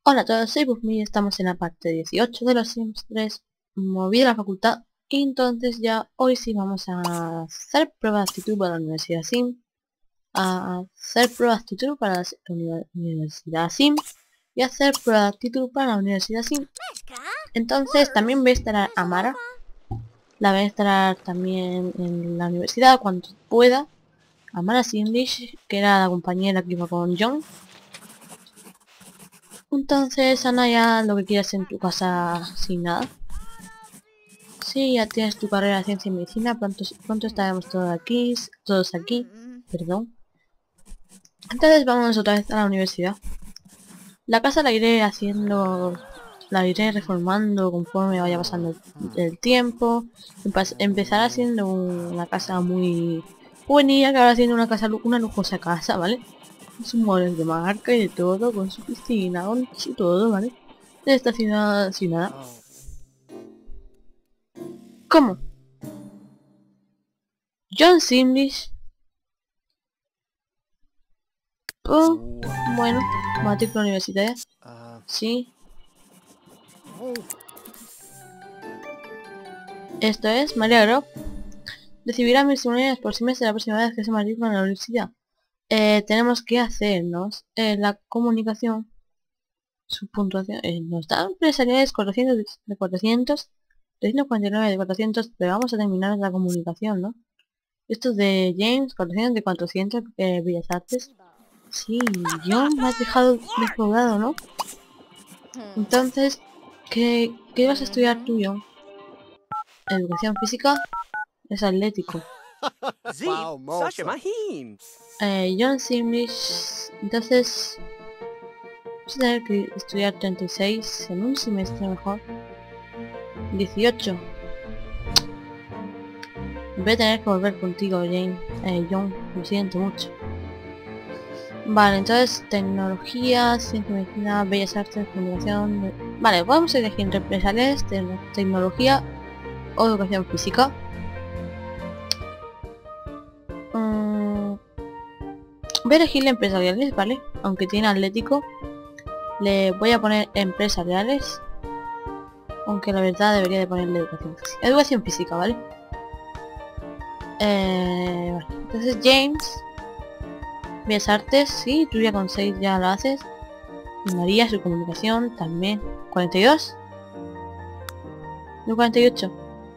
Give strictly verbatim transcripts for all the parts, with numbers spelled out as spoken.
Hola a todos, soy Bufmi y estamos en la parte dieciocho de los Sims tres. Moví a la facultad y entonces ya hoy sí vamos a hacer prueba de actitud para la Universidad Sim, a hacer prueba de actitud para la uni- Universidad Sim y hacer prueba de actitud para la Universidad Sim. Entonces también voy a estar a Amara, la voy a estar también en la universidad cuando pueda. Amara Simlish, que era la compañera que iba con John. Entonces, Anaya, lo que quieras en tu casa sin nada. Sí, ya tienes tu carrera de ciencia y medicina, pronto, pronto estaremos todos aquí, todos aquí, perdón. Entonces vamos otra vez a la universidad. La casa la iré haciendo, la iré reformando conforme vaya pasando el, el tiempo. Empa- Empezará siendo un- una casa muy juvenil, acabará siendo una casa, lu- una lujosa casa, ¿vale? Con sus muebles de marca y de todo, con su piscina, con su todo, ¿vale? En esta ciudad sin nada. ¿Cómo? John Simlish. Oh, bueno, matrícula universitaria. Sí. Esto es María Grob. Recibirá mis unidades por semestre la próxima vez que se matricula en la universidad. Eh, tenemos que hacernos eh, la comunicación. Su puntuación eh, nos da empresariales cuatrocientos de cuatrocientos, trescientos cuarenta y nueve de cuatrocientos, pero vamos a terminar la comunicación, ¿no? Esto es de James, cuatrocientos de cuatrocientos, eh, Bellas Artes. Sí, John, me has dejado defraudado, ¿no? Entonces, ¿qué, qué vas a estudiar tú, John? Educación física, es atlético. Wow, Sasha Mahim. Eh, John Simlish, entonces vas a tener que estudiar treinta y seis en un semestre mejor. dieciocho. Voy a tener que volver contigo, Jane. Eh, John, lo siento mucho. Vale, entonces tecnología, ciencia, medicina, bellas artes, comunicación... eh, Vale, vamos a elegir entre empresariales, te- tecnología o educación física. Mm, voy a elegirle empresariales, ¿vale? Aunque tiene atlético. Le voy a poner empresariales. Aunque la verdad debería de ponerle educación física. Educación física, ¿vale? Eh, vale. Entonces James. Bellas artes, sí, tú ya con seis ya lo haces. Y María, su comunicación también. ¿cuarenta y dos? ¿No cuarenta y ocho?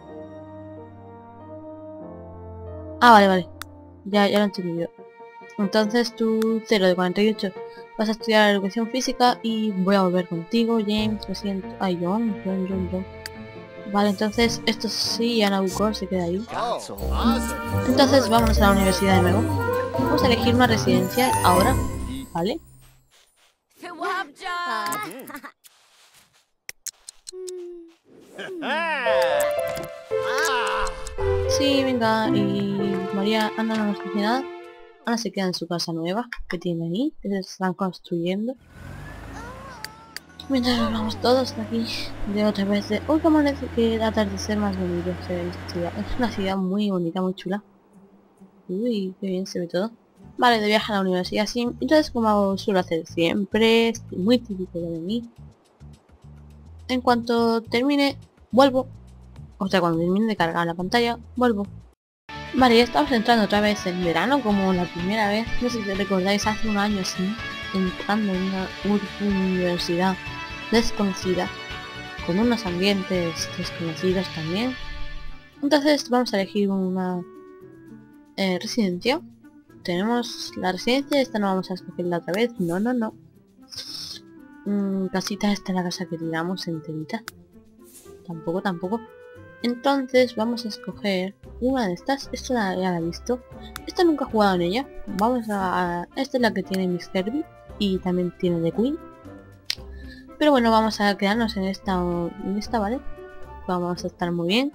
Ah, vale, vale. Ya, ya lo he entendido. Entonces tú cero de cuarenta y ocho. Vas a estudiar educación física y voy a volver contigo, James, lo siento. Ay, John, John, John, John. Vale, entonces esto sí, Ana Bucor se queda ahí. Entonces vámonos a la universidad de nuevo. Vamos a elegir una residencia ahora, ¿vale? Sí, venga, y María, Ana no nos dice nada. Ana se queda en su casa nueva, que tiene ahí, que se están construyendo. Mientras nos vamos todos de aquí, de otra vez de... Uy, cómo parece que el atardecer más bonito se ve esta ciudad. Es una ciudad muy bonita, muy chula. Uy, qué bien se ve todo. Vale, de viaje a la universidad, sí. Entonces, como suelo hacer siempre, es muy típico de mí. En cuanto termine, vuelvo. O sea, cuando termine de cargar la pantalla, vuelvo. Vale, ya estamos entrando otra vez en verano, como la primera vez. No sé si te recordáis, hace un año así, entrando en una ur- universidad desconocida, con unos ambientes desconocidos también. Entonces vamos a elegir una eh, residencia. Tenemos la residencia, esta no vamos a escogerla otra vez, no, no, no. Mm, casita, esta es la casa que tiramos enterita. Tampoco, tampoco. Entonces vamos a escoger una de estas. Esta la- ya la he visto. Esta nunca he jugado en ella. Vamos a... Esta es la que tiene Miss Kirby y también tiene The Queen. Pero bueno, vamos a quedarnos en esta, en esta, ¿vale? Vamos a estar muy bien.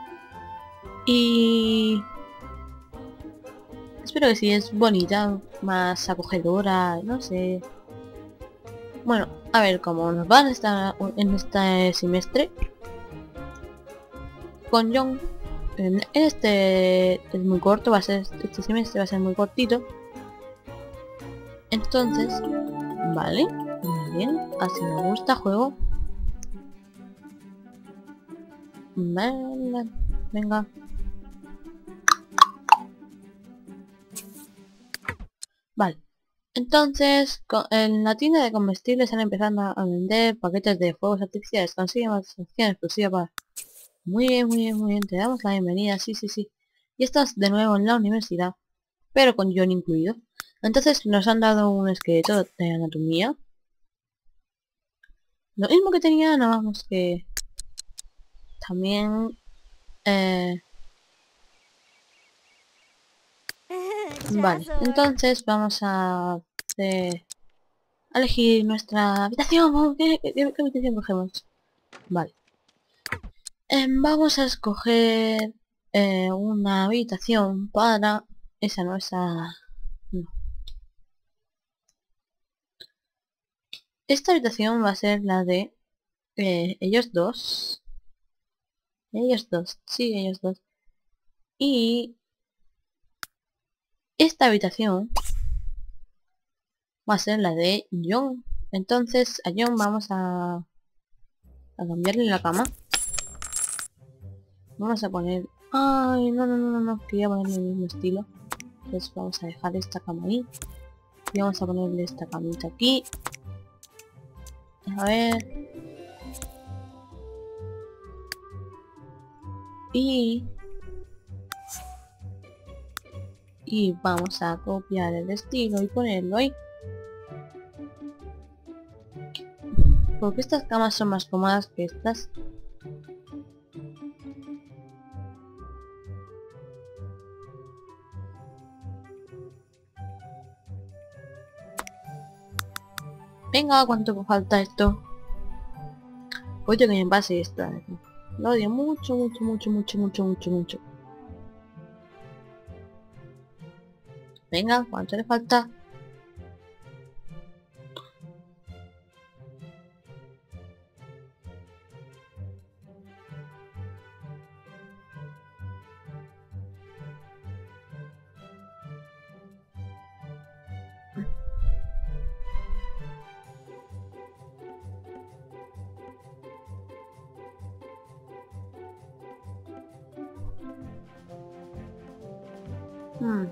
Y... espero que sí, es bonita, más acogedora, no sé. Bueno, a ver cómo nos va en, esta, en este semestre. Con John, en este es muy corto, va a ser este semestre va a ser muy cortito. Entonces, vale, bien, así me gusta, juego. Venga, venga. Vale. Entonces, en la tienda de comestibles están empezando a vender paquetes de fuegos artificiales. Consigue más acción exclusiva para... Muy bien, muy bien, muy bien. Te damos la bienvenida, sí, sí, sí. Y estás de nuevo en la universidad, pero con John incluido. Entonces nos han dado un esqueleto de anatomía. Lo mismo que tenía, nada más que... También... Eh... Vale, entonces vamos a... Eh... a elegir nuestra habitación. ¿Qué, qué, qué habitación cogemos? Vale. Eh, vamos a escoger eh, una habitación para... Esa no, esa... No. Esta habitación va a ser la de eh, ellos dos. Ellos dos, sí, ellos dos. Y... esta habitación va a ser la de John. Entonces a John vamos a... a cambiarle la cama. Vamos a poner... Ay, no, no, no, no, no. Quería ponerle el mismo estilo. Entonces vamos a dejar esta cama ahí. Y vamos a ponerle esta camita aquí. A ver. Y... Y vamos a copiar el estilo y ponerlo ahí. Porque estas camas son más cómodas que estas. Venga, ¿cuánto falta esto? Oye, que me pase esta. Lo odio mucho, mucho, mucho, mucho, mucho, mucho, mucho. Venga, ¿cuánto le falta? Hmm.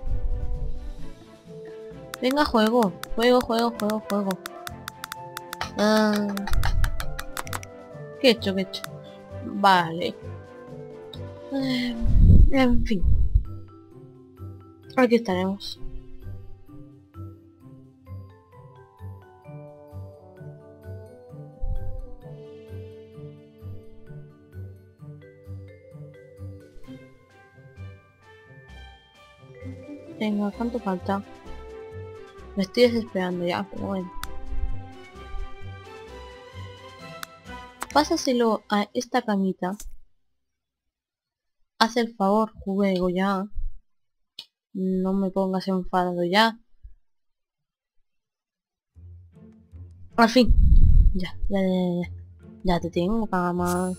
Venga, juego, juego, juego, juego, juego. Ah, ¿qué he hecho? ¿Qué he hecho? Vale. Eh, en fin. Aquí estaremos. Venga, ¿cuánto falta? Me estoy desesperando ya, pero bueno. Pásaselo a esta camita. Haz el favor, juego ya. No me pongas enfadado ya. Al fin. Ya, ya, ya, ya. Ya te tengo, cama.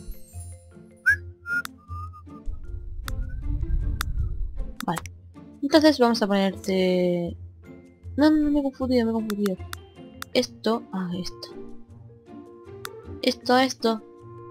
Vale. Entonces vamos a ponerte... No, no, no, me he confundido, me he confundido. Esto a esto. Esto a esto.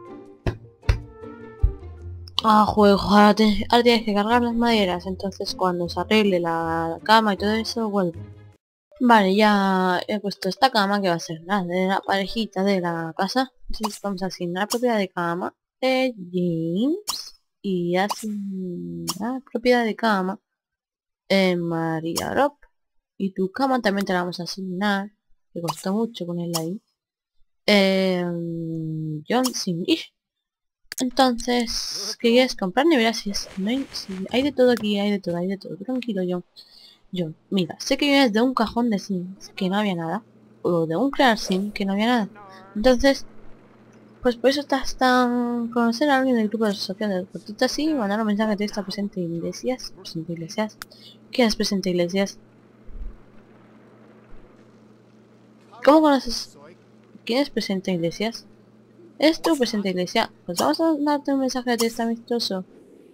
Ah, juego, ahora, te, ahora tienes que cargar las maderas. Entonces cuando se arregle la cama y todo eso, vuelve. Vale, ya he puesto esta cama que va a ser la de la parejita de la casa. Entonces vamos a asignar propiedad de cama de James. Y asignar propiedad de cama en María Rob. Y tu cama también te la vamos a asignar. Me costó mucho ponerla ahí. Eh, John Simlish. Entonces, ¿qué quieres comprar? Neveras, si, es, no hay, si hay de todo aquí, hay de todo, hay de todo. Tranquilo, John. John, mira, sé que vienes de un cajón de sims que no había nada. O de un crear sim que no había nada. Entonces, pues por eso estás tan... conocer a alguien del grupo de asociación de deportistas y mandar un mensaje de esta presente Iglesias. Presente Iglesias. ¿Quién es presente Iglesias? ¿Cómo conoces? ¿Quién es presente Iglesias? ¿Es tu presente Iglesia? Pues vamos a darte un mensaje de texto amistoso.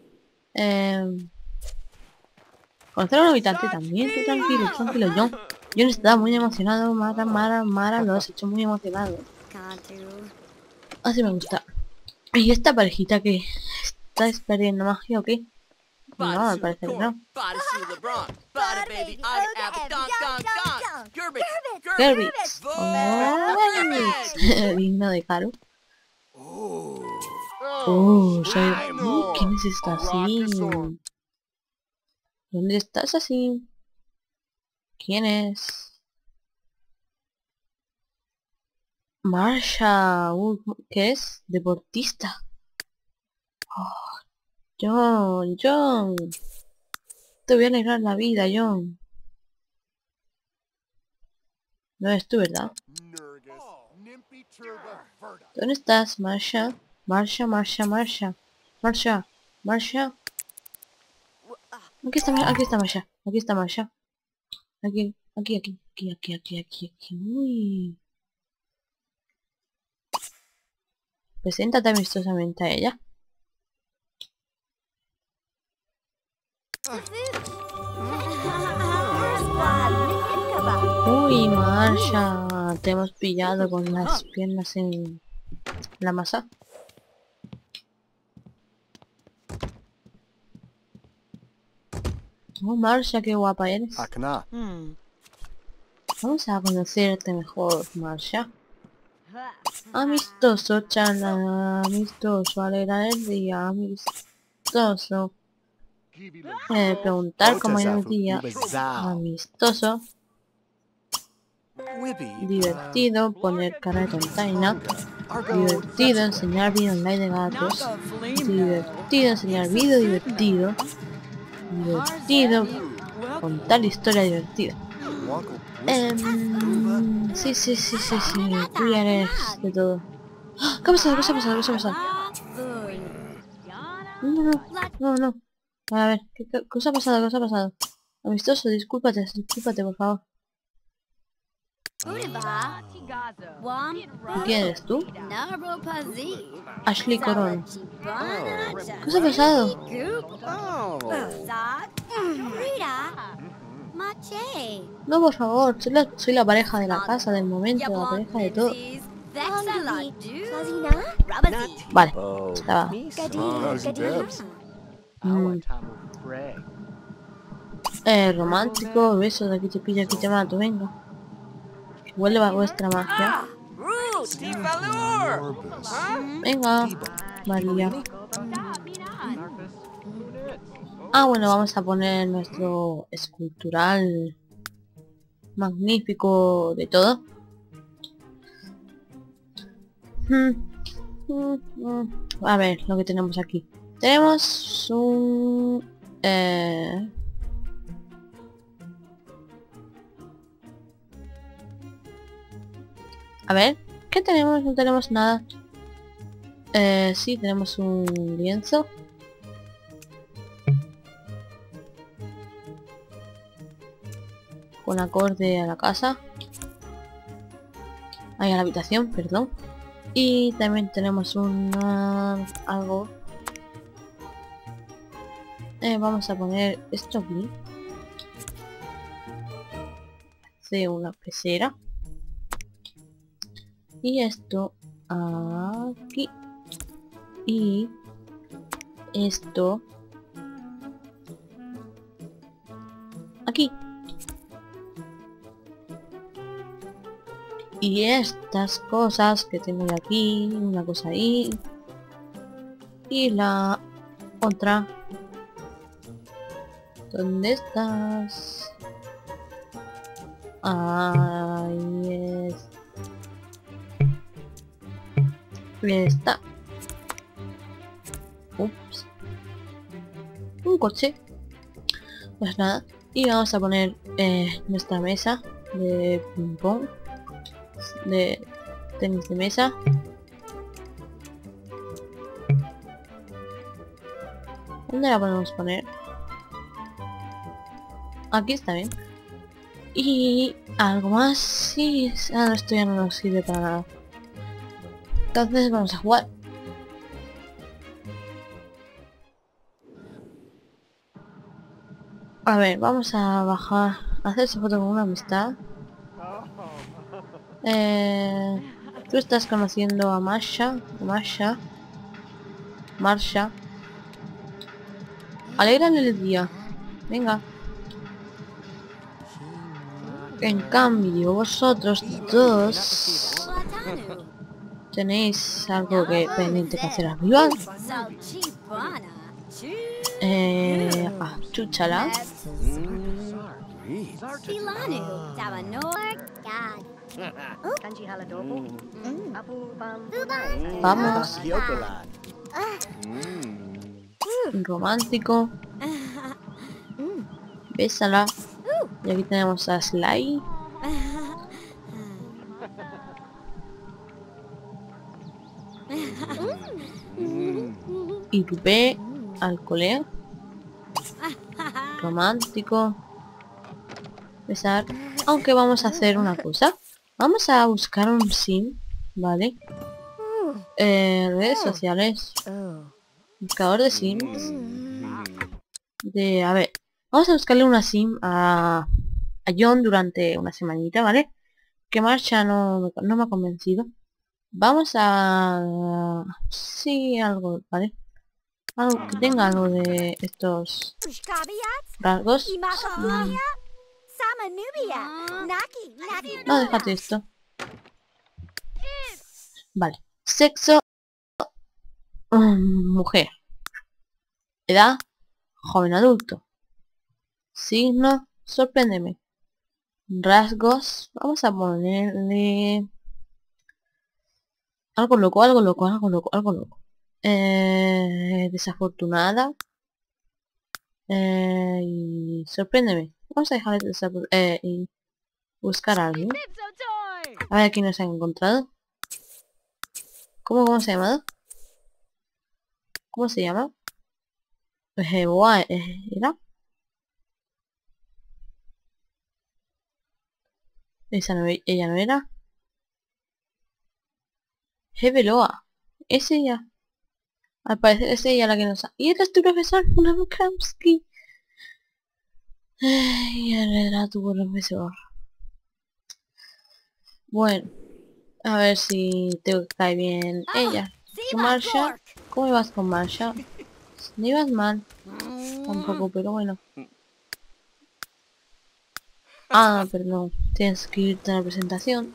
Eh... Conocer a un habitante también, tú tranquilo, tranquilo, John. John está muy emocionado. Mara, Mara, Mara, lo has hecho muy emocionado. Así me gusta. ¿Y esta parejita que estáis perdiendo magia o qué? No, al parecer no. Gerbix. Oh, digno de Caro. Oh, soy... Uh, ¿quién es esta así? ¿Dónde estás así? ¿Quién es? Marsha. Uh, ¿qué es? Deportista. Oh, John, John. Te voy a alegrar la vida, John. No eres tú, ¿verdad? ¿Dónde estás, Marsha? Marsha, Marsha, Marsha. Marsha, Marsha. Aquí está, aquí está Marsha. Aquí está Marsha. Aquí, aquí, aquí, aquí, aquí, aquí, aquí, aquí. Uy. Preséntate amistosamente a ella. Uy, Marsha, te hemos pillado con las piernas en la masa. Oh, Marsha, qué guapa eres. Hmm. Vamos a conocerte mejor, Marsha. Amistoso, charla, amistoso, alegrar el día, amistoso. Eh, preguntar cómo ha ido el día, amistoso. Divertido, poner cara de tontaina. Divertido, enseñar vídeo online de gatos. Divertido, enseñar vídeo divertido. Divertido, contar historia divertida. Eh, sí, sí, sí, sí, sí, tú ya eres de todo. ¡Ah! ¿Qué ha pasado? ¿Qué se ha pasado? ¿Qué se ha pasado? No, no, no, no. A ver, ¿qué, qué, qué os ha pasado? ¿Qué os ha pasado? Amistoso, discúlpate, discúlpate, por favor. ¿Quién eres tú? Ashley Coron. ¿Qué os ha pasado? No, por favor, soy la, soy la pareja de la casa, del momento, la pareja de todo. Vale, estaba. Mm. Eh, romántico, besos, aquí te pillo, aquí te mato, venga. Vuelve a vuestra magia. Venga, María. Ah, bueno, vamos a poner nuestro escultural magnífico de todo. A ver, lo que tenemos aquí. Tenemos un... Eh... A ver, ¿qué tenemos? No tenemos nada. Eh, sí, tenemos un lienzo. Con acorde a la casa. Ahí a la habitación, perdón. Y también tenemos una... algo. Eh, vamos a poner esto aquí. De una pecera. Y esto aquí. Y esto aquí. Y estas cosas que tengo aquí, una cosa ahí. Y la otra. ¿Dónde estás? Ahí es. Bien está. Ups. Un coche. Pues nada. Y vamos a poner eh, nuestra mesa de ping pong. De tenis de mesa. ¿Dónde la podemos poner? Aquí está bien. Y algo más. Sí, ah, esto ya no nos sirve para nada. Entonces vamos a jugar. A ver, vamos a bajar Hacerse foto con una amistad. Eh, tú estás conociendo a Masha. Masha. Marsha. Alégrale el día. Venga. En cambio, vosotros dos tenéis algo que pendiente que hacer arriba. Eh, ah, chúchala. Vamos. Romántico. Bésala. Y aquí tenemos a Sly. Y Rupé. Alcohol. Romántico. Besar. Aunque vamos a hacer una cosa. Vamos a buscar un sim. Vale. Eh, redes sociales. Buscador de sims. De, a ver. Vamos a buscarle una sim a, a John durante una semanita, ¿vale? Que Marsha no, me- no me ha convencido. Vamos a... Sí, algo, ¿vale? Algo que tenga algo de estos rasgos. Mm, No, déjate esto. Vale. Sexo. mm, Mujer. Edad. Joven adulto. Signo. Sorpréndeme. Rasgos. Vamos a ponerle... Algo loco, algo loco, algo loco, algo loco. Eh, desafortunada. Eh, y sorpréndeme. Vamos a dejar de desapor- eh, y buscar a alguien. A ver quién nos ha encontrado. ¿Cómo, cómo se ha llamado? ¿Cómo se llama? Eh, Boa, eh, ¿era? Esa no, e- ella no era. Hebeloa. Es ella. Al parecer es ella la que nos ha... Y eres tu profesor, una Bukowski. Ay, era tu profesor. Bueno, a ver si te cae bien ella. ¿Tu Marsha? ¿Cómo ibas con Marsha? No ibas mal. Tampoco, pero bueno. Ah, pero no. Tienes que irte a la presentación.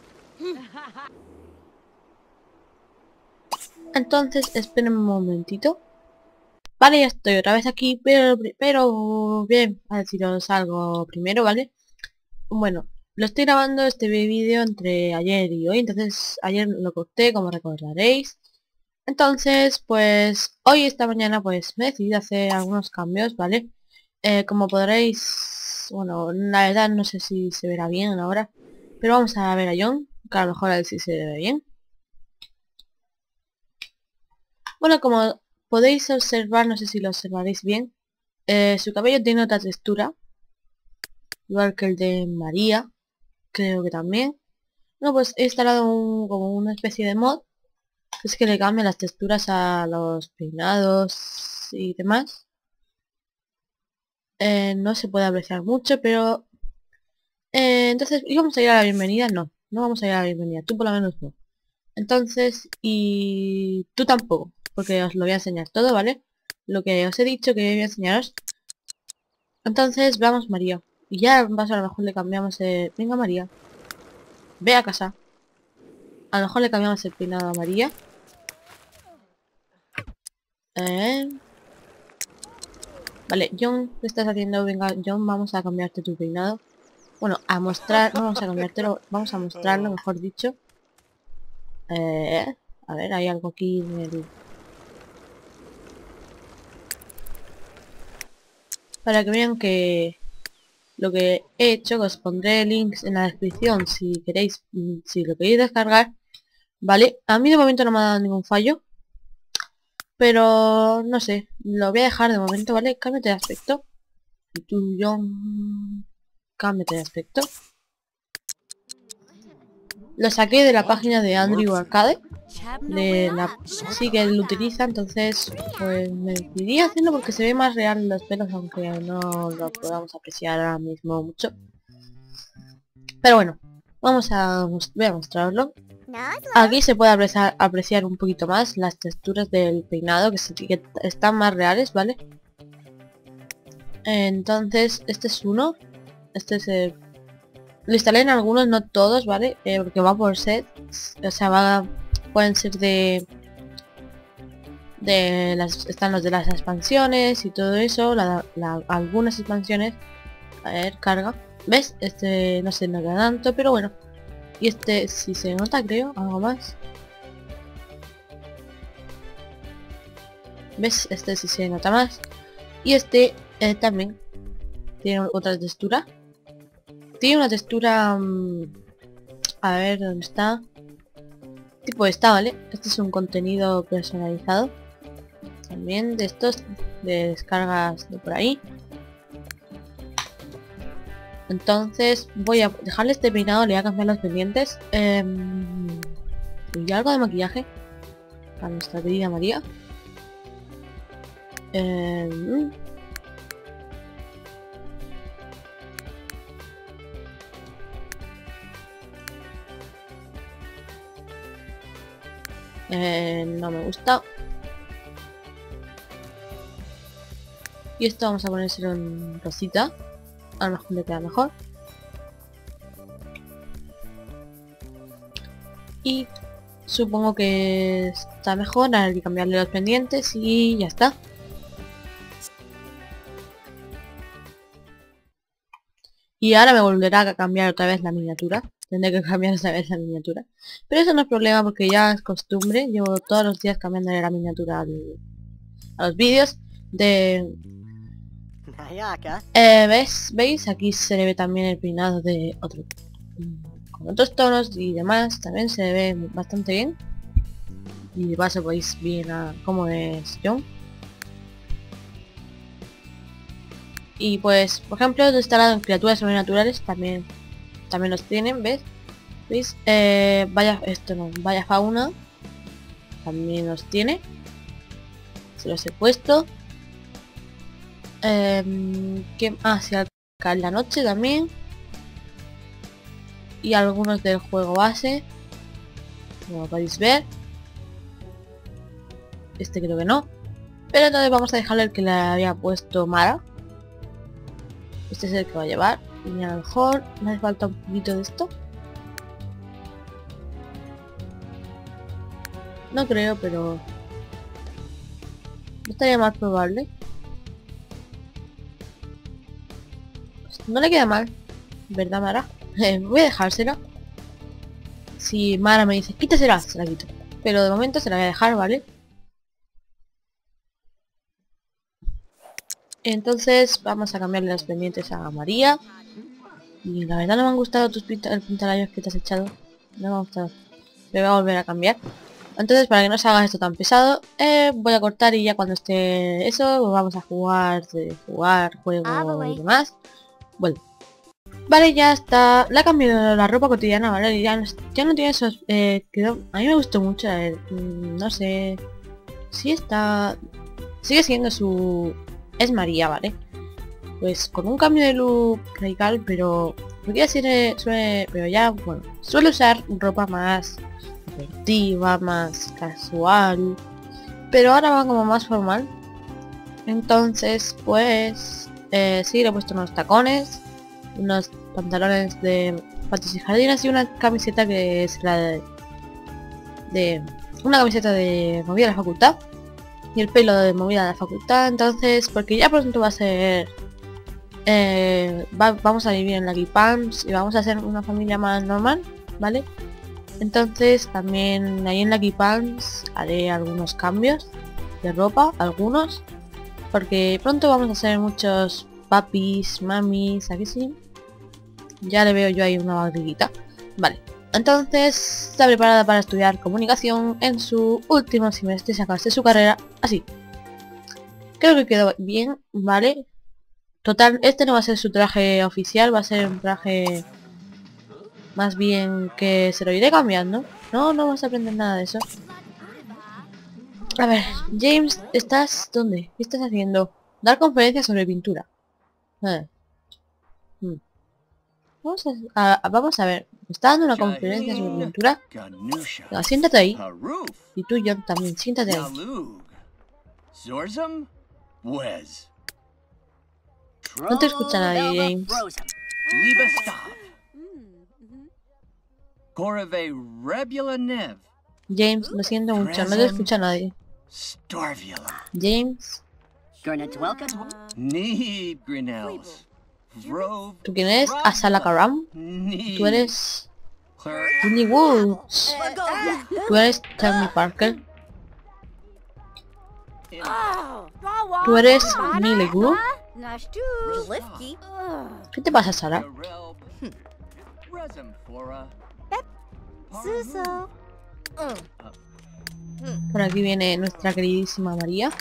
Entonces, esperen un momentito. Vale, ya estoy otra vez aquí, pero, pero bien, a deciros algo primero, ¿vale? Bueno, lo estoy grabando este vídeo entre ayer y hoy, entonces ayer lo corté, como recordaréis. Entonces, pues, hoy esta mañana, pues, me he decidido hacer algunos cambios, ¿vale? Eh, como podréis, bueno, la verdad no sé si se verá bien ahora, pero vamos a ver a John, que a lo mejor a ver si se ve bien. Bueno, como podéis observar, no sé si lo observaréis bien, eh, su cabello tiene otra textura, igual que el de María, creo que también. No, pues he instalado un, como una especie de mod, que es que le cambia las texturas a los peinados y demás. Eh, no se puede apreciar mucho, pero... eh, entonces, ¿íbamos a ir a la bienvenida? No, no vamos a ir a la bienvenida, tú por lo menos no. Entonces, y tú tampoco, porque os lo voy a enseñar todo, ¿vale? Lo que os he dicho que voy a enseñaros. Entonces, vamos María. Y ya en base a lo mejor le cambiamos el... Venga María. Ve a casa. A lo mejor le cambiamos el peinado a María. Eh... Vale, John, ¿qué estás haciendo? Venga, John, vamos a cambiarte tu peinado. Bueno, a mostrar... No vamos a cambiártelo, vamos a mostrarlo, mejor dicho. Eh... A ver, hay algo aquí en el... Para que vean que... Lo que he hecho, que os pondré links en la descripción si queréis, mm, si lo queréis descargar, ¿vale? A mí de momento no me ha dado ningún fallo, pero no sé, lo voy a dejar de momento, ¿vale? Cámbiate de aspecto. Y tú, John, cámbiate de aspecto. Lo saqué de la página de Andrew Arcade, de la sí que él lo utiliza, entonces pues me decidí hacerlo porque se ve más real los pelos, aunque no lo podamos apreciar ahora mismo mucho. Pero bueno, vamos a, voy a mostrarlo. Aquí se puede apreciar, apreciar un poquito más las texturas del peinado, que, se, que están más reales, ¿vale? Entonces, este es uno. Este es el... Lo instalé en algunos, no todos, ¿vale? Eh, porque va por sets. O sea, va... Pueden ser de... De las... Están los de las expansiones y todo eso. La, la, algunas expansiones. A ver, carga. ¿Ves? Este no se nota tanto, pero bueno. Y este sí se nota, creo. Algo más. ¿Ves? Este sí se nota más. Y este eh, también tiene otra textura. Tiene una textura... Mmm, a ver, ¿dónde está? Tipo esta, ¿vale? Este es un contenido personalizado. También de estos, de descargas de por ahí. Entonces voy a dejarle este peinado, le voy a cambiar los pendientes. Eh, y algo de maquillaje para nuestra querida María. Eh, eh, no me gusta. Y esto vamos a ponérselo en rosita. A lo mejor le queda mejor. Y supongo que está mejor. Hay que cambiarle los pendientes y ya está. Y ahora me volverá a cambiar otra vez la miniatura. Tendré que cambiar otra vez la miniatura. Pero eso no es problema porque ya es costumbre. Llevo todos los días cambiándole la miniatura al, a los vídeos. De... Eh, ¿ves? ¿Veis? Aquí se le ve también el peinado de otro... Con otros tonos y demás. También se ve bastante bien. Y de paso podéis ver a cómo es John. Y pues, por ejemplo, he instalado en criaturas sobrenaturales, también también los tienen, ¿ves? ¿Veis? Eh, vaya, esto no, vaya fauna, también los tiene. Se los he puesto. Eh, ¿qué? Ah, sí, al caer la noche también. Y algunos del juego base, como podéis ver. Este creo que no. Pero entonces vamos a dejarle el que le había puesto Mara. Este es el que va a llevar. Y a lo mejor me hace falta un poquito de esto. No creo, pero... no estaría más probable. Pues no le queda mal. ¿Verdad, Mara? Voy a dejársela. Si Mara me dice, quítasela, se la quito. Pero de momento se la voy a dejar, ¿vale? Entonces vamos a cambiarle los pendientes a María. Y la verdad no me han gustado tus pintalabios que te has echado. No me ha gustado. Le voy a volver a cambiar. Entonces, para que no se haga esto tan pesado, eh, voy a cortar y ya cuando esté eso, pues vamos a jugar, de jugar, juego y demás. Bueno. Vale, ya está. Le ha cambiado la ropa cotidiana, ¿vale? Ya no, ya no tiene esos... Eh, quedó, a mí me gustó mucho. Eh, no sé... Sí está... Sigue siendo su... Es María, ¿vale? Pues con un cambio de look radical, pero... Podría decir... Eh, suele, pero ya, bueno... Suele usar ropa más... deportiva, más casual. Pero ahora va como más formal. Entonces, pues... Eh, sí, le he puesto unos tacones. Unos pantalones de patios y jardines y una camiseta que es la de... de una camiseta de movida de la facultad. Y el pelo de movida de la facultad. Entonces, porque ya pronto va a ser... Eh, va, vamos a vivir en Lucky Palms y vamos a ser una familia más normal, ¿vale? Entonces también ahí en Lucky Palms haré algunos cambios de ropa, algunos. Porque pronto vamos a hacer muchos papis, mamis, aquí sí. Ya le veo yo ahí una barriguita. Vale. Entonces está preparada para estudiar comunicación en su último semestre y sacarse su carrera así. Creo que quedó bien, ¿vale? Total, este no va a ser su traje oficial, va a ser un traje más bien que se lo iré cambiando. No, no vas a aprender nada de eso. A ver, James, ¿estás dónde? ¿Qué estás haciendo? Dar conferencias sobre pintura. Eh. Hmm. Vamos a, a- vamos a ver. Me está dando una conferencia sobre pintura. Venga, siéntate ahí. Y tú, John, también. Siéntate ahí. No te escucha nadie, James. James, lo siento mucho. No te escucha nadie. James. ¿Tú quién eres? Asala Karam. Tú eres... Winnie Woods. Tú eres Tammy Parker. Tú eres Millie Wu. ¿Qué te pasa, Sara? Por aquí viene nuestra queridísima María.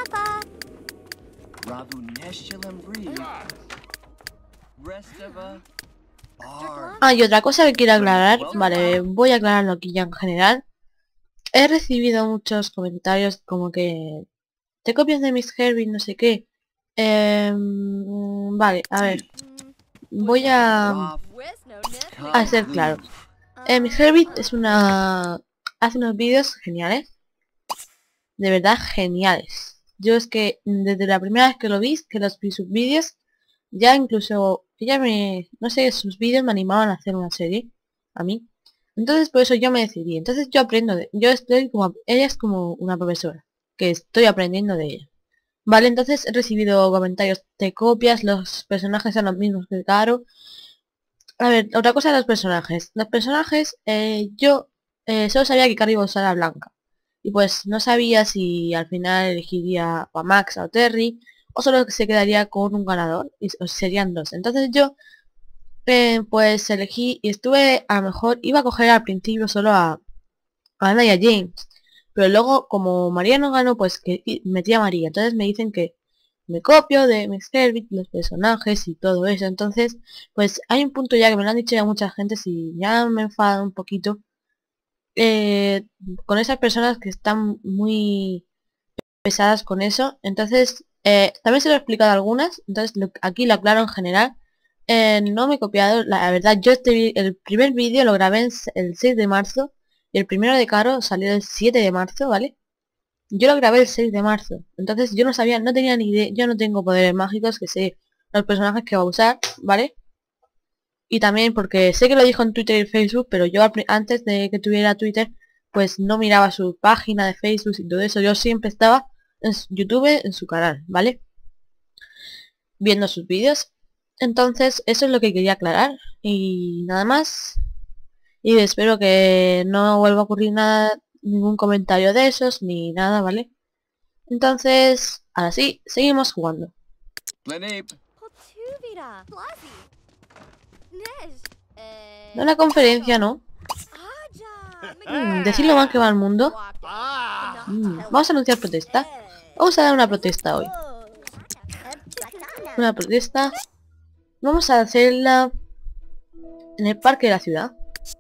Ah, y otra cosa que quiero aclarar. Vale, voy a aclararlo aquí ya en general. He recibido muchos comentarios como que... ¿Te copias de Miss Herbie? No sé qué. Eh, vale, a ver. Voy a... A ser claro. Eh, Miss Herbie es una... Hace unos vídeos geniales. De verdad, geniales. Yo es que desde la primera vez que lo vi, que los vi sus vídeos, ya incluso... Ella me... No sé, sus vídeos me animaban a hacer una serie. A mí. Entonces por eso yo me decidí. Entonces yo aprendo de... Yo estoy como... Ella es como una profesora. Que estoy aprendiendo de ella. Vale, entonces he recibido comentarios de copias, los personajes son los mismos que Caro. A ver, otra cosa de los personajes. Los personajes, eh, yo eh, solo sabía que Caro iba a usar a Blanca. Y pues no sabía si al final elegiría a Max o a Terry, o solo se quedaría con un ganador, y o serían dos. Entonces yo, eh, pues elegí, y estuve, a lo mejor, iba a coger al principio solo a, a Ana y a James. Pero luego, como María no ganó, pues que metí a María. Entonces me dicen que me copio de Miss Herbie, los personajes y todo eso. Entonces, pues hay un punto ya que me lo han dicho ya mucha gente, si ya me enfada un poquito. Eh, con esas personas que están muy pesadas con eso. Entonces, eh, también se lo he explicado a algunas. Entonces, lo, aquí lo aclaro en general. Eh, no me he copiado, la verdad, yo este, el primer vídeo lo grabé en, el seis de marzo. Y el primero de Caro salió el siete de marzo, ¿vale? Yo lo grabé el seis de marzo. Entonces yo no sabía, no tenía ni idea. Yo no tengo poderes mágicos, que sé los personajes que va a usar, ¿vale? Y también porque sé que lo dijo en Twitter y Facebook, pero yo antes de que tuviera Twitter, pues no miraba su página de Facebook y todo eso. Yo siempre estaba en YouTube, en su canal, ¿vale? Viendo sus vídeos. Entonces eso es lo que quería aclarar. Y nada más. Y espero que no vuelva a ocurrir nada, ningún comentario de esos, ni nada, ¿vale? Entonces, ahora sí, seguimos jugando. No la conferencia, ¿no? Mm, decirlo mal que va al mundo. Mm, vamos a anunciar protesta. Vamos a dar una protesta hoy. Una protesta. Vamos a hacerla en el parque de la ciudad.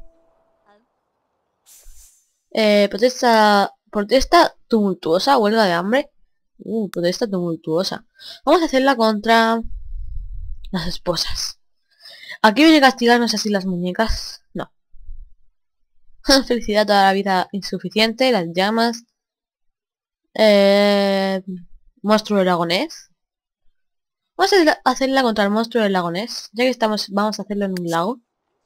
Eh, protesta, protesta tumultuosa, huelga de hambre. Uh, protesta tumultuosa. Vamos a hacerla contra las esposas. ¿Aquí viene a castigarnos así las muñecas? No. Felicidad toda la vida insuficiente, las llamas. Eh, monstruo del lagonés. Vamos a hacerla contra el monstruo del lagonés. Ya que estamos, vamos a hacerlo en un lago.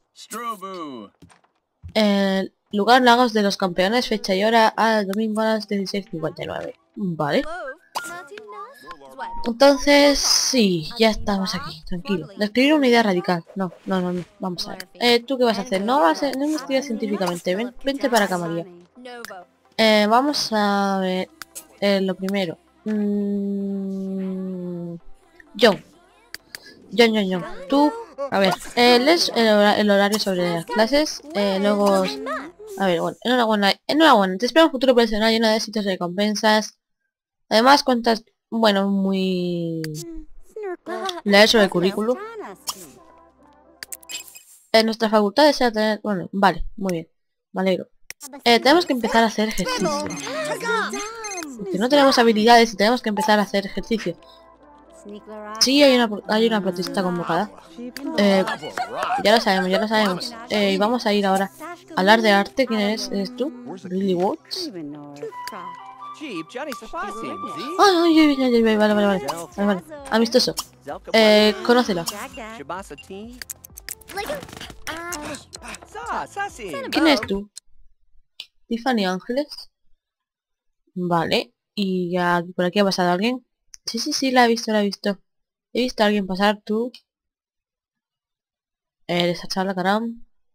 Eh, lugar Lagos de los Campeones, fecha y hora al domingo a las dieciséis cincuenta y nueve. Vale. Entonces, sí, ya estamos aquí, tranquilo. Describir una idea radical. No, no, no, no. Vamos a ver. Eh, ¿tú qué vas a hacer? No vas a no investigar científicamente. Ven, vente para acá, María. Eh, vamos a ver. Eh, lo primero. Mm, John. John, John, John. Tú, a ver. Eh, lees el, hora el horario sobre las clases. Eh, luego... A ver, bueno, enhorabuena, enhorabuena, te espera un futuro profesional lleno de éxitos y recompensas. Además cuentas, bueno, muy... Leer sobre el currículum. En nuestra facultad desea tener... Bueno, vale, muy bien, me alegro. Eh, tenemos que empezar a hacer ejercicio. Porque no tenemos habilidades y tenemos que empezar a hacer ejercicio. Sí, hay una, hay una protesta convocada. Eh, ya lo sabemos, ya lo sabemos. Eh, y vamos a ir ahora a hablar de arte. ¿Quién eres? ¿Eres tú? ¿Lily Watts? Ah, ay, ay, ay, ay, vale, vale, vale, vale, vale. Amistoso. Eh, conócelo. ¿Quién eres tú? Tiffany Ángeles. Vale. ¿Y ya por aquí ha pasado alguien? Sí, sí, sí, la he visto, la he visto. He visto a alguien pasar, tú. Eh, esa charla, caramba.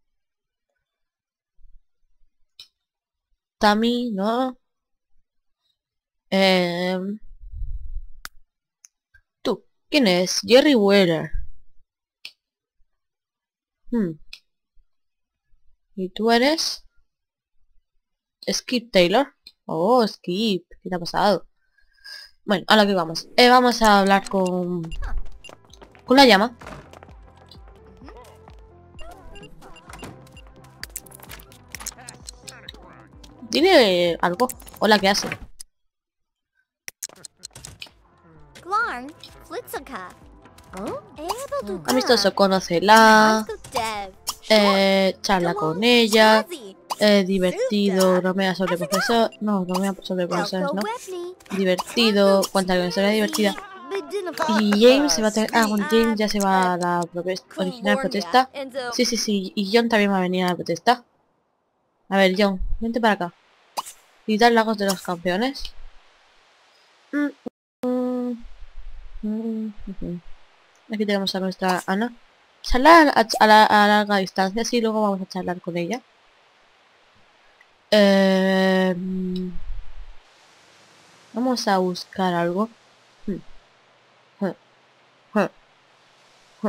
Tammy, no. Eh, tú. ¿Quién es? Jerry Weller. Hmm. ¿Y tú eres? Skip Taylor. Oh, Skip. ¿Qué te ha pasado? Bueno, a lo que vamos. Eh, vamos a hablar con... Con la llama. Dile algo. Hola, ¿qué hace? Amistoso, conócela. Eh, charla con ella. Eh, divertido, bromea sobre profesor. No, bromea sobre profesores, no. Divertido, cuenta con una historia divertida. Y James se va a tener... Ah, bueno, James ya se va a la original protesta. Sí, sí, sí. Y John también va a venir a la protesta. A ver, John, vente para acá. Visitar Lagos de los Campeones. Mm, mm, mm, mm. Aquí tenemos a nuestra Ana. Charlar a, a, la, a larga distancia, sí, luego vamos a charlar con ella. Eh, vamos a buscar algo. Hmm. Hmm. Hmm. Hmm.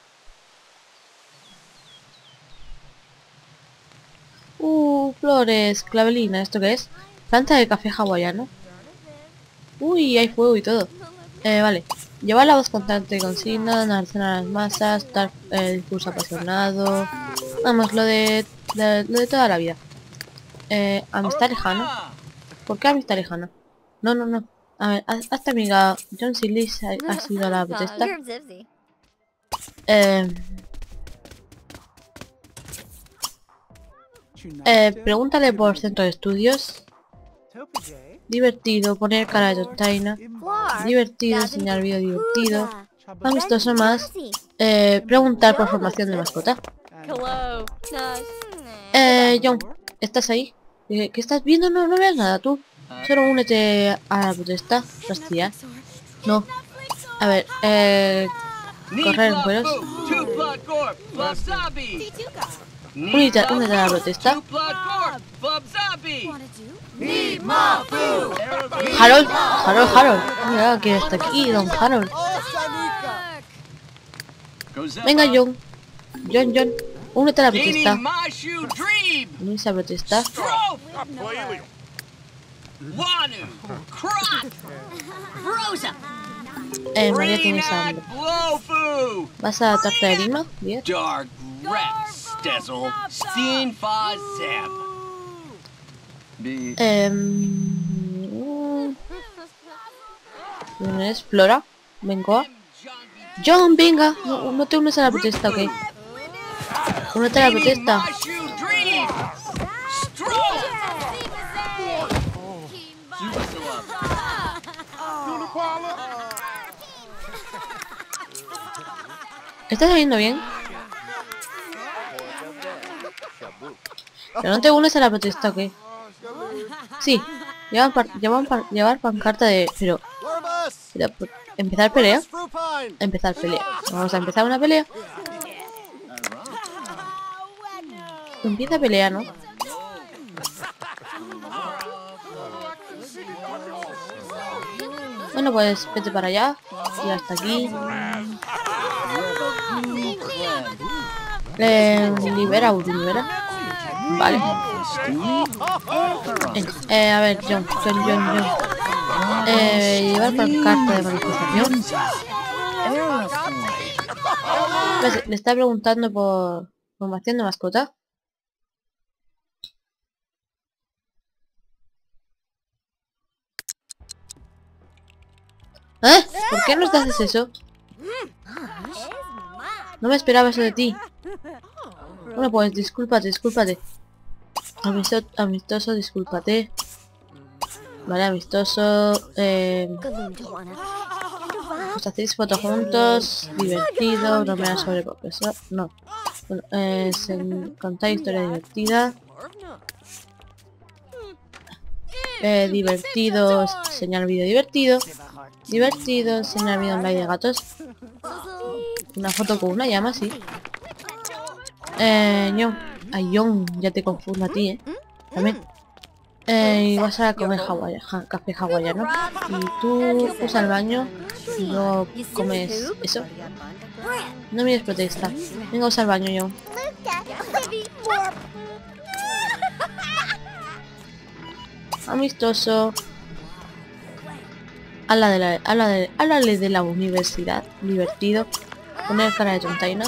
Uh, flores, clavelina, ¿esto qué es? Planta de café hawaiano. Uy, hay fuego y todo. Eh, vale. Llevar la voz constante y consigna, narrar a las masas, dar eh, discurso apasionado. Vamos, lo de, de- lo de toda la vida. Eh, amistad lejana. ¿Por qué amistad lejana? No, no, no. A ver, haz- hazte amiga. John Sillis ha, ha sido la protesta. Eh, eh, pregúntale por centro de estudios. Divertido, poner cara de tontaina. Divertido, enseñar vídeo divertido. Amistoso más. Eh, preguntar por formación de mascota. Eh, John, ¿estás ahí? Eh, ¿Qué estás viendo? No, no veas nada, tú. Solo únete a la protesta. Hostia. No. A ver, eh... correr en cueros. Únete, únete a la protesta. Harold, Harold, Harold. Mira, que está aquí, don Harold. Venga, John. John, John. Únete a la protesta. Únete a la protesta. Eh, María, tienes hambre. ¿Vas a la tarta de Lima? Bien. Eh, ¿Quién es? Flora. Vengo. John, venga. No, no te unes a la protesta, ok. Únete a la protesta. ¿Estás saliendo bien? Pero no te unes a la protesta, ¿ok? Sí. Llevar, par llevar, par llevar pancarta de... Pero... pero ¿empezar pelea? Empezar pelea. Vamos a empezar una pelea. Empieza pelea, ¿no? Bueno, pues vete para allá. Y hasta aquí. Eh, libera, libera. Vale. Eh, eh, a ver, John, John, John, John. Eh, llevar pancarta de manifestación. Pues, le está preguntando por formación de mascota. ¿Eh? ¿Por qué nos haces eso? No me esperaba eso de ti. Bueno, pues discúlpate, discúlpate. Amisto, amistoso, discúlpate. Vale, amistoso. Eh... Os hacéis fotos juntos. Divertido. Bromear sobre profesor. No. Bueno, eh, se... contar historia divertida. Eh, divertido. Enseñar vídeo divertido. Divertido. Enseñar vídeo online de gatos. Una foto con una llama, sí. Eh, John. Ay, John, ya te confundo a ti, eh. También. Eh, y vas a comer hawaiano, ja, café hawaiano. Y tú usas el baño y luego comes eso. No mires protesta. Venga, usa el baño, John. Amistoso. Habla de la, habla de, háblale de la universidad. Divertido. Poner cara de tontaina.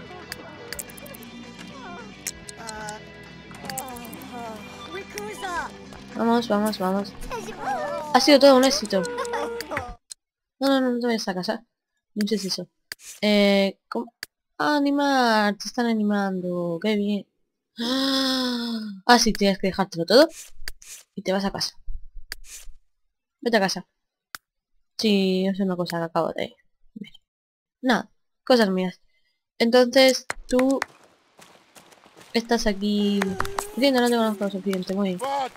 Vamos, vamos, vamos. Ha sido todo un éxito. No, no, no, no te vayas a casa. No sé si eso. Eh, ¿cómo? Ah, animar. Te están animando. Qué bien. Ah, sí, tienes que dejártelo todo. Y te vas a casa. Vete a casa. Sí, es una cosa que acabo de ver. Nada, cosas mías. Entonces, tú... estás aquí... Entiendo, no te conozco lo suficiente, muy bien.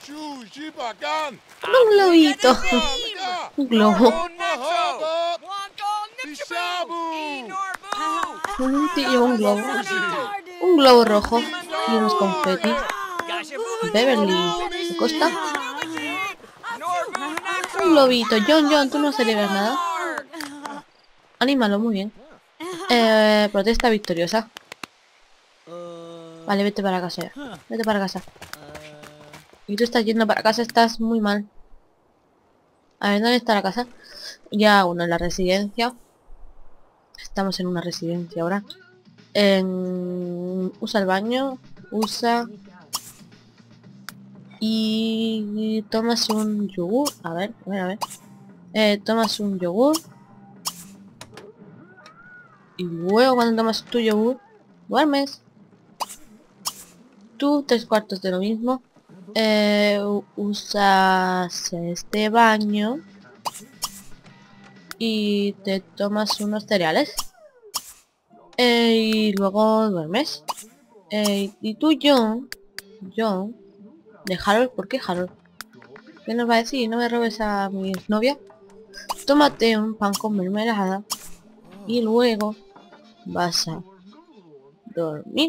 Un globito. Un globo. Un tío, un globo. Un globo rojo. Y unos confetis. Beverly. ¿Se costa? Un globito. John, John, tú no celebras nada. Anímalo, muy bien. Eh, protesta victoriosa. Vale, vete para casa ya. Vete para casa. Y tú estás yendo para casa, estás muy mal. A ver, ¿dónde está la casa? Ya, uno en la residencia. Estamos en una residencia ahora. En... Usa el baño. Usa... Y... tomas un yogur. A ver, a ver, a ver. Eh, tomas un yogur. Y luego cuando tomas tu yogur, duermes. Tú tres cuartos de lo mismo. Eh, usas este baño y te tomas unos cereales eh, y luego duermes. Eh, y tú, John, John, de Harold, ¿por qué Harold? ¿Qué nos va a decir? No me robes a mi novia. Tómate un pan con mermelada y luego vas a dormir.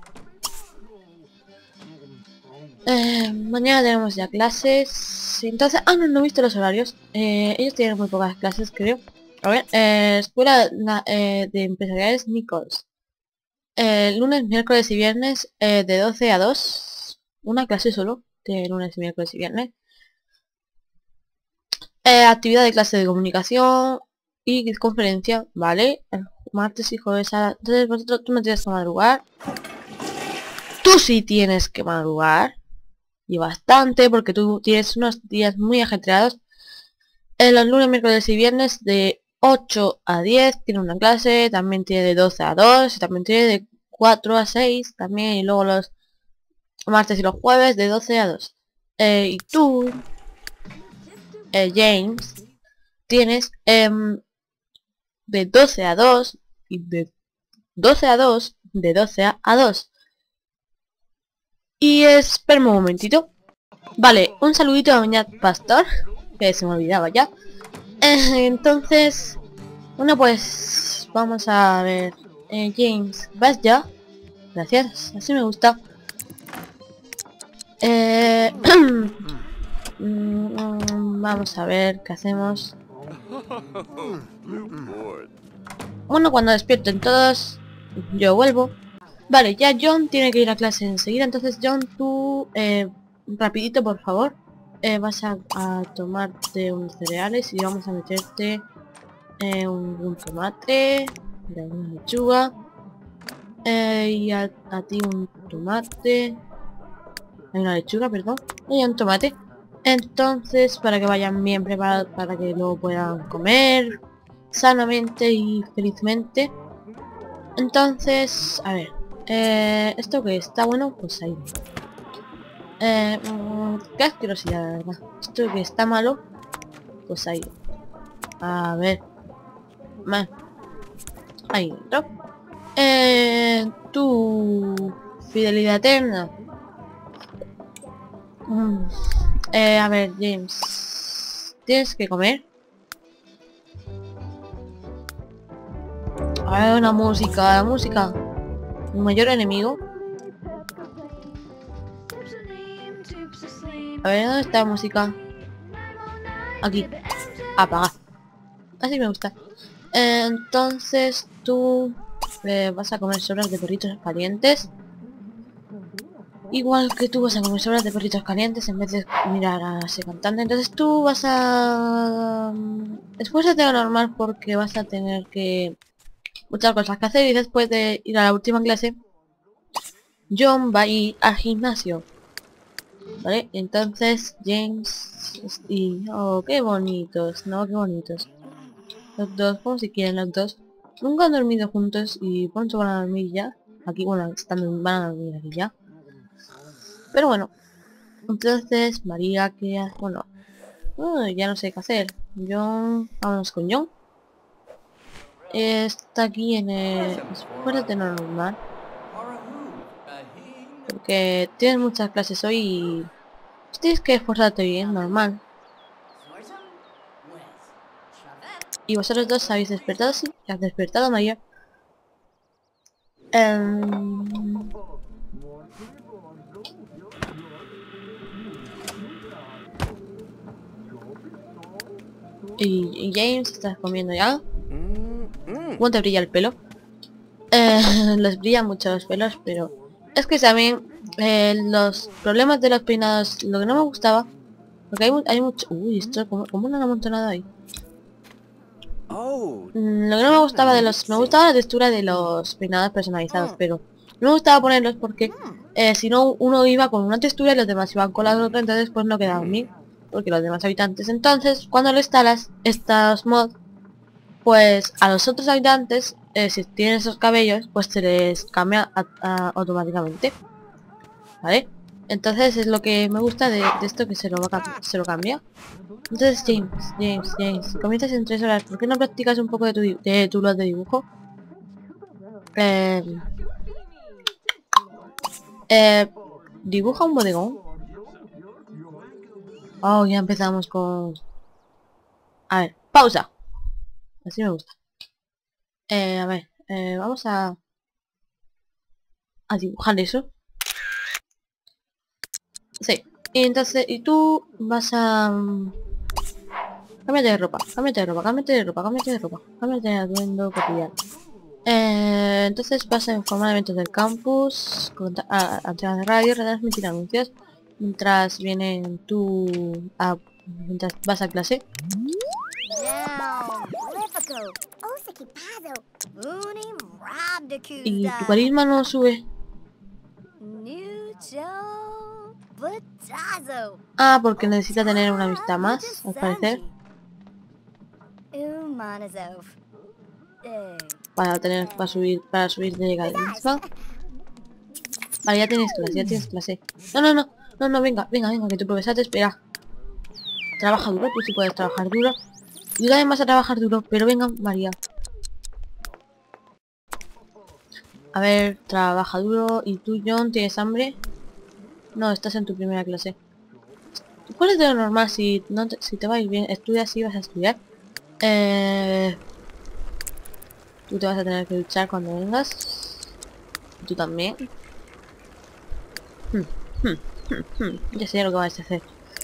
Eh, mañana tenemos ya clases. Entonces, ah, no, no he visto los horarios. Eh, ellos tienen muy pocas clases, creo. A ver, eh, escuela na, eh, de empresariales Nichols. Eh, lunes, miércoles y viernes eh, de doce a dos. Una clase solo, de lunes, miércoles y viernes. Eh, actividad de clase de comunicación y conferencia, ¿vale? El martes y jueves a... Entonces vosotros, tú no tienes que madrugar. Tú sí tienes que madrugar. Y bastante, porque tú tienes unos días muy ajetreados. En los lunes, miércoles y viernes de ocho a diez tiene una clase, también tiene de doce a dos, y también tiene de cuatro a seis, también, y luego los martes y los jueves de doce a dos. Eh, y tú, eh, James, tienes eh, de doce a dos, y de doce a dos, de doce a dos. Y espera un momentito. Vale, un saludito a doña Pastor, que se me olvidaba ya. Eh, entonces, bueno, pues vamos a ver. Eh, James, ¿vas ya? Gracias, así me gusta. Eh, vamos a ver qué hacemos. Bueno, cuando despierten todos, yo vuelvo. Vale, ya John tiene que ir a clase enseguida. Entonces, John, tú, eh, rapidito, por favor. Eh, vas a, a tomarte unos cereales y vamos a meterte eh, un, un tomate, una lechuga, eh, y a, a ti un tomate, hay una lechuga, perdón, y un tomate. Entonces, para que vayan bien preparados, para que luego puedan comer sanamente y felizmente. Entonces, a ver, eh, esto que está bueno, pues ahí. Eh, mm, qué asquerosidad, la verdad. Esto que está malo, pues ahí. A ver, más. Ahí dentro. Eh, tu fidelidad eterna. Mm, eh, a ver, James. Tienes que comer. A ver, una música, la música. Mi mayor enemigo. A ver, ¿dónde está la música? Aquí. Apagar. Así me gusta. Eh, entonces tú eh, vas a comer sobras de perritos calientes. Igual que tú vas a comer sobras de perritos calientes en vez de mirar a ese cantante. Entonces tú vas a... Esfuérzate lo normal porque vas a tener que... muchas cosas que hacer y después de ir a la última clase, John va a ir al gimnasio. ¿Vale? Entonces James y... Oh, qué bonitos, no, qué bonitos. Los dos, como si quieren los dos. Nunca han dormido juntos y pronto van a dormir ya. Aquí, bueno, están, van a dormir aquí ya. Pero bueno. Entonces, María, que hace? Bueno, uh, ya no sé qué hacer. John, vámonos con John. Está aquí en el... Esfuérzate no normal. Porque tienes muchas clases hoy y... pues tienes que esforzarte bien, normal. Y vosotros dos habéis despertado, sí, has despertado, María. Um... Y, y James, ¿estás comiendo ya? ¿Cómo te brilla el pelo? Eh, les brillan mucho los pelos, pero... Es que también eh, los problemas de los peinados, lo que no me gustaba... Porque hay, mu- hay mucho... Uy, esto, ¿cómo, cómo no lo han amontonado ahí? Mm, lo que no me gustaba de los... Me gustaba la textura de los peinados personalizados, pero... No me gustaba ponerlos porque... Eh, si no, uno iba con una textura y los demás iban con la otra, entonces pues no quedaban bien. Porque los demás habitantes... Entonces, cuando le instalas estos mods, pues a los otros habitantes, eh, si tienen esos cabellos, pues se les cambia a- a- automáticamente. ¿Vale? Entonces es lo que me gusta de, de esto, que se lo, va a cam- se lo cambia. Entonces James, James, James, comienzas en tres horas. ¿Por qué no practicas un poco de tu, di- de tu blog de dibujo? Eh, eh, dibuja un bodegón. Oh, ya empezamos con... A ver, pausa. Así me gusta. Eh, a ver, eh, vamos a... a dibujar eso. Sí. Y entonces, y tú vas a... mm, cámbiate de ropa, cámbiate de ropa, cámbiate de ropa, cámbiate de ropa, cámbiate de atuendo cotidiano. Eh, entonces vas a informar eventos del campus, conta- a- antenas de radio, retransmitir anuncios, mientras vienen tú a... mientras vas a clase. Y tu carisma no sube. Ah, porque necesita tener una amistad más, al parecer. Para tener, para subir, para subir de carisma. Vale, ya tienes clase, ya tienes clase. No, no, no, no, no, venga, venga, venga, que tu profesor te espera. Trabaja duro, tú sí puedes trabajar duro. Yo también vas a trabajar duro, pero venga, María. A ver, trabaja duro. ¿Y tú, John, tienes hambre? No, estás en tu primera clase. ¿Cuál es de lo normal? Si, no te, si te va a ir bien, estudias y vas a estudiar. Eh, tú te vas a tener que luchar cuando vengas. Y tú también. Hmm, hmm, hmm, hmm. Ya sé lo que vas a hacer.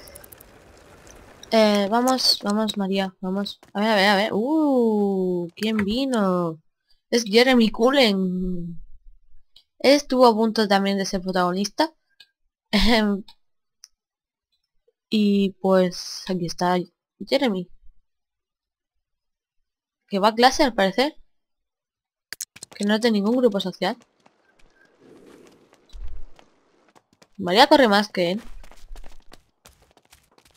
Eh, vamos, vamos, María, vamos. A ver, a ver, a ver. Uh, ¿quién vino? Es Jeremy Cullen. Él estuvo a punto también de ser protagonista. Ejem, y pues aquí está Jeremy. Que va a clase al parecer. Que no tiene ningún grupo social. María corre más que él.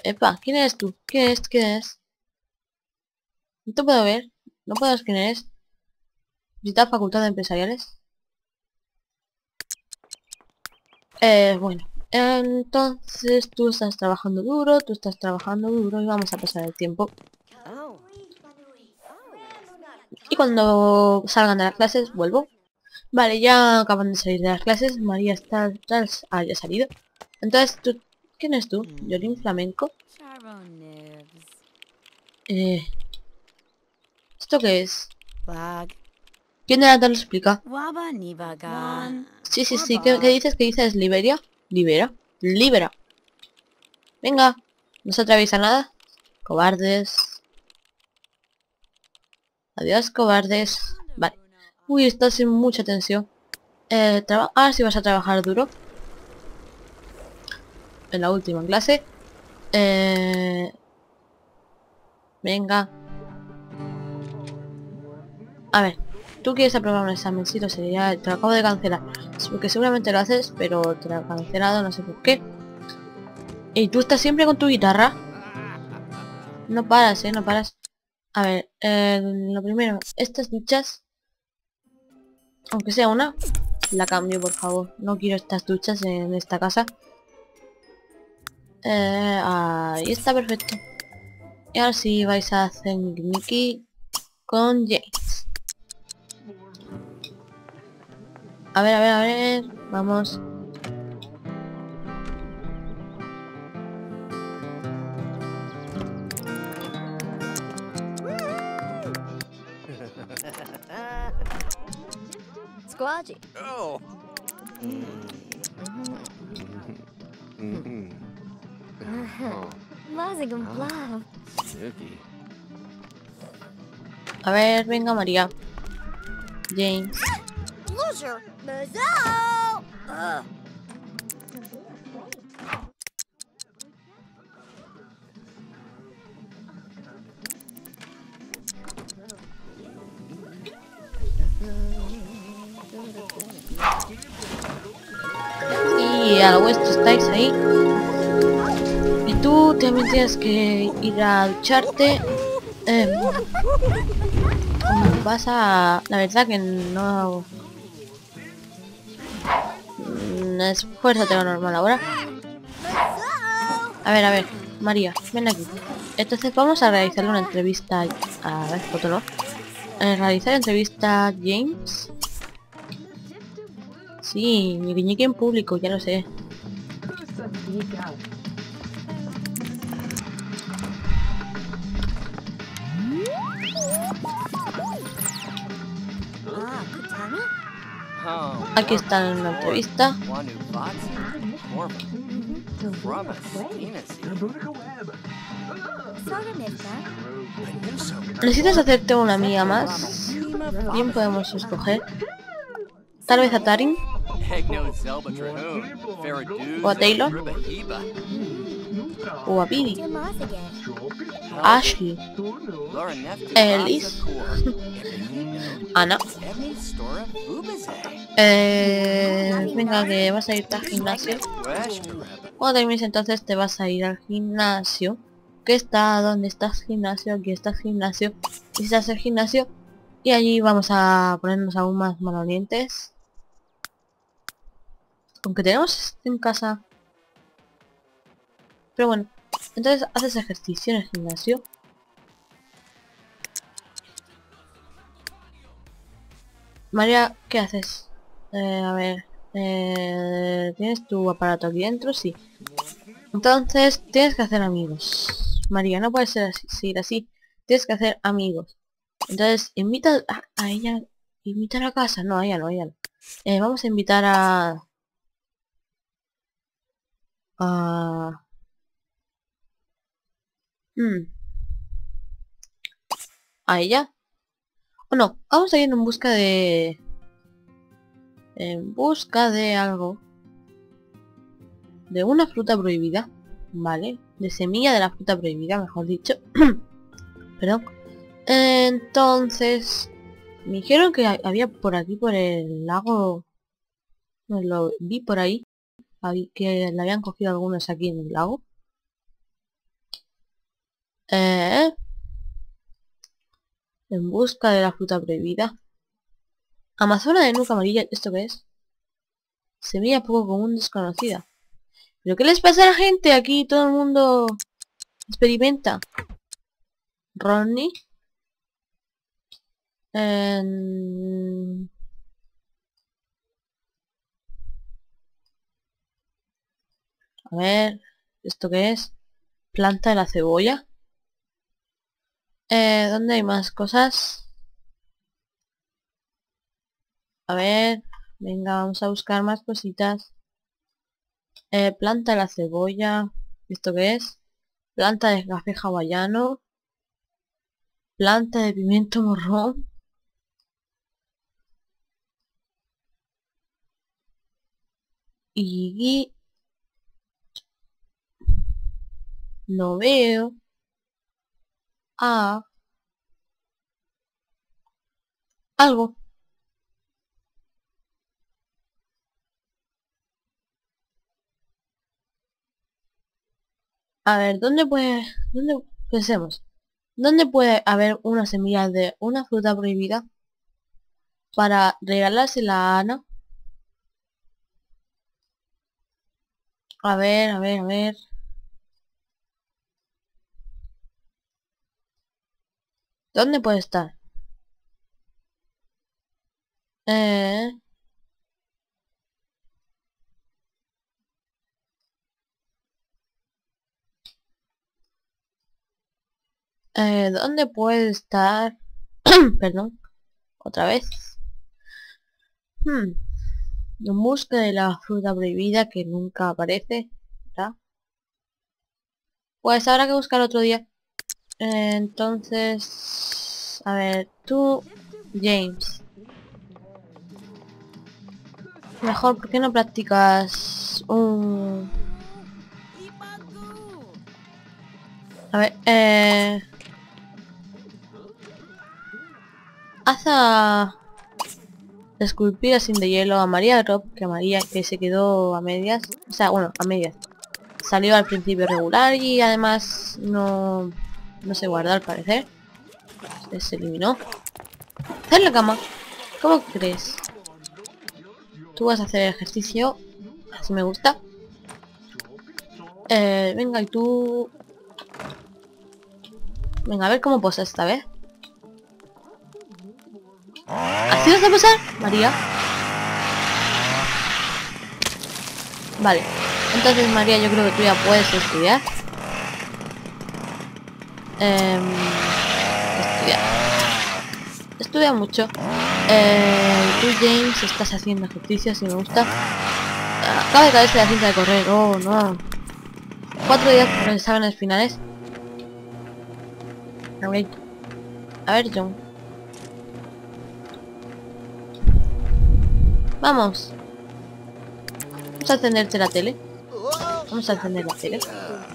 Epa, ¿quién eres tú? ¿Quién es? ¿Quién es? No te puedo ver. No puedo ver quién eres. ¿Visitas facultad de empresariales? Eh, bueno. Entonces tú estás trabajando duro, tú estás trabajando duro y vamos a pasar el tiempo. Oh. Y cuando salgan de las clases, vuelvo. Vale, ya acaban de salir de las clases. María está... tras- Ah, ya ha salido. Entonces, ¿tú... ¿quién es tú? Yorin Flamenco. Eh... ¿Esto qué es? ¿Quién de la te lo explica? Sí, sí, sí. ¿Qué, qué dices? ¿Qué dices? ¿Liberia? ¿Libera? ¡Libera! Venga. ¿No se atraviesa nada? Cobardes. Adiós, cobardes. Vale. Uy, estás sin mucha tensión. Eh, traba- Ahora sí vas a trabajar duro. En la última clase. Eh... Venga. A ver. Tú quieres aprobar un examen. Sí, lo sé. Ya te lo acabo de cancelar. Es porque seguramente lo haces, pero te lo he cancelado. No sé por qué. ¿Y tú estás siempre con tu guitarra? No paras, eh. No paras. A ver. Eh, lo primero. Estas duchas. Aunque sea una. La cambio, por favor. No quiero estas duchas en esta casa. Eh, ahí está perfecto. Y ahora sí vais a hacer Mickey con James. A ver, a ver, a ver. Vamos. Squadgy. Oh. A ver, venga María. James. Loser. Y a lo vuestro estáis ahí. Y tú también tienes que ir a ducharte. Eh, vas a... La verdad que no... Mm, Esfuérzate lo normal ahora. A ver, a ver. María, ven aquí. Entonces vamos a realizar una entrevista... A ver, foto no. Eh, realizar entrevista a James. Sí, mi guiñique en público, ya lo sé. Aquí está en la entrevista. ¿Necesitas hacerte una amiga más? Bien podemos escoger. Tal vez a Tarin. O a Taylor. O a Bibi. Ashley. Ellis. Ana. Eh, venga, que vas a irte al gimnasio. Cuando termines entonces te vas a ir al gimnasio. ¿Qué está? ¿Dónde estás gimnasio? Aquí está el gimnasio. Visitas el gimnasio. Y allí vamos a ponernos aún más malolientes. Aunque tenemos en casa. Pero bueno. Entonces haces ejercicio en el gimnasio. María, ¿qué haces? Eh, a ver. Eh, ¿Tienes tu aparato aquí dentro? Sí. Entonces tienes que hacer amigos. María, no puede ser así, seguir así. Tienes que hacer amigos. Entonces invita a, a ella. Invitar a casa. No, a ella no, a ella no. Eh, vamos a invitar a... A... hmm, a ella. O no, vamos a ir en busca de... En busca de algo. De una fruta prohibida. Vale. De semilla de la fruta prohibida, mejor dicho. Perdón. Entonces... Me dijeron que ha- había por aquí, por el lago... No, lo vi por ahí. Habí- Que le habían cogido algunos aquí en el lago. En busca de la fruta prohibida. Amazona de nuca amarilla, ¿esto qué es? Semilla poco común desconocida. ¿Pero qué les pasa a la gente? Aquí todo el mundo experimenta. Ronnie. En... A ver, ¿esto qué es? Planta de la cebolla. Eh, ¿dónde hay más cosas? A ver, venga, vamos a buscar más cositas. Eh, planta de la cebolla. ¿Esto qué es? Planta de café hawaiano. Planta de pimiento morrón. Y no veo a algo. A ver, ¿dónde puede... ¿Dónde... Pensemos. ¿Dónde puede haber una semilla de una fruta prohibida para regalársela a Ana? A ver, a ver, a ver. ¿Dónde puede estar? Eh, eh, ¿dónde puede estar? Perdón, otra vez. Hmm, En busca de la fruta prohibida que nunca aparece, ¿verdad? Pues habrá que buscar otro día. Eh, entonces, a ver, tú, James. Mejor, ¿por qué no practicas un... A ver, eh... haz a... esculpir así de hielo a María Rob, que María que se quedó a medias. O sea, bueno, a medias. Salió al principio regular y además no... no se guardó al parecer. Se, se eliminó. Hacer la cama. ¿Cómo crees? Tú vas a hacer ejercicio. Así me gusta. Eh, venga, y tú... Venga, a ver cómo posa esta vez. ¿Así vas a posar, María? Vale. Entonces, María, yo creo que tú ya puedes estudiar. Eh, estudiar. Estudia mucho. Eh, tú, James, estás haciendo ejercicio, si me gusta. Acaba de caerse la cinta de correr. Oh, no. Cuatro días por los exámenes finales. A ver, a ver, John. Vamos. Vamos a encenderte la tele. Vamos a encender la tele.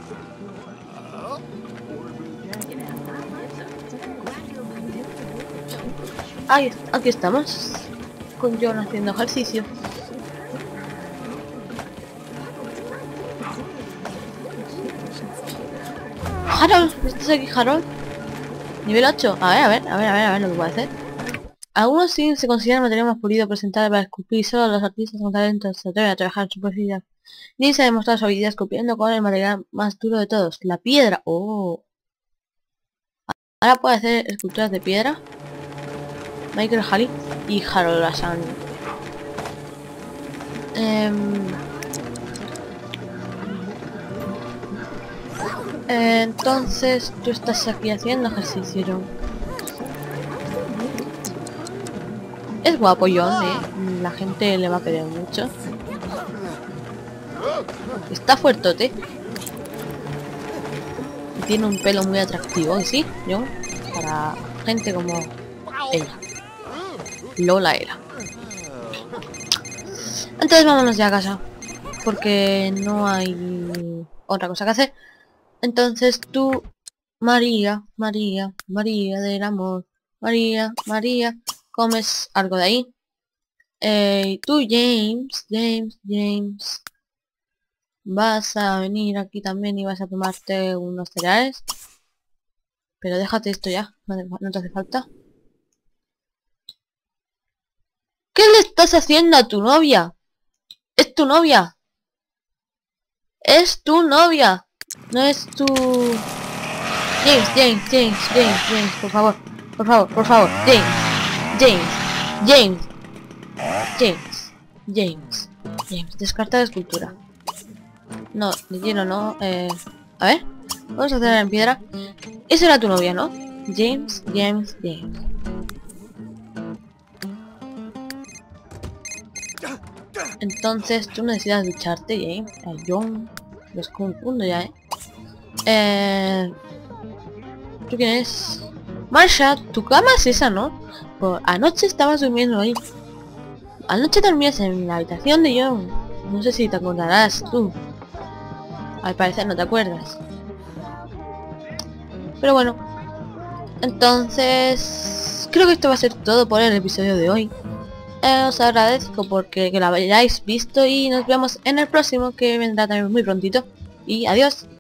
Ahí, aquí estamos. Con John haciendo ejercicio. Harold, ¿estás aquí, Harold? Nivel ocho. A ver, a ver, a ver, a ver, a ver lo que puedo hacer. Algunos sí se consideran material más pulido presentable para esculpir, y solo los artistas con talento se atreven a trabajar en superficie. Ni se ha demostrado su habilidad esculpiendo con el material más duro de todos, la piedra. Oh. Ahora puede hacer esculturas de piedra. Michael Halley y Harold Asan. Eh, entonces tú estás aquí haciendo ejercicio, John. Es guapo John, eh. La gente le va a querer mucho. Está fuertote. Y tiene un pelo muy atractivo, ¿y sí, John? Para gente como ella. Lola era. Entonces vámonos ya a casa. Porque no hay otra cosa que hacer. Entonces tú, María, María, María del amor, María, María, comes algo de ahí. Eh, y tú, James, James, James, vas a venir aquí también y vas a tomarte unos cereales. Pero déjate esto ya, no te, no te hace falta. ¿Qué le estás haciendo a tu novia? Es tu novia. Es tu novia. No es tu... James, James, James, James, James, por favor. Por favor, por favor. James. James. James. James. James. James. Descarta de escultura. No, de hielo no. Eh, a ver. Vamos a hacer en piedra. Esa era tu novia, ¿no? James, James, James. Entonces tú necesitas ducharte, James. Eh, John. Los confundo ya, ¿eh? Eh... ¿Tú quién es? Marsha, tu cama es esa, ¿no? Pues anoche estabas durmiendo ahí. Anoche dormías en la habitación de John. No sé si te acordarás tú. Al parecer no te acuerdas. Pero bueno. Entonces... creo que esto va a ser todo por el episodio de hoy. Eh, os agradezco porque que lo hayáis visto y nos vemos en el próximo, que vendrá también muy prontito. Y adiós.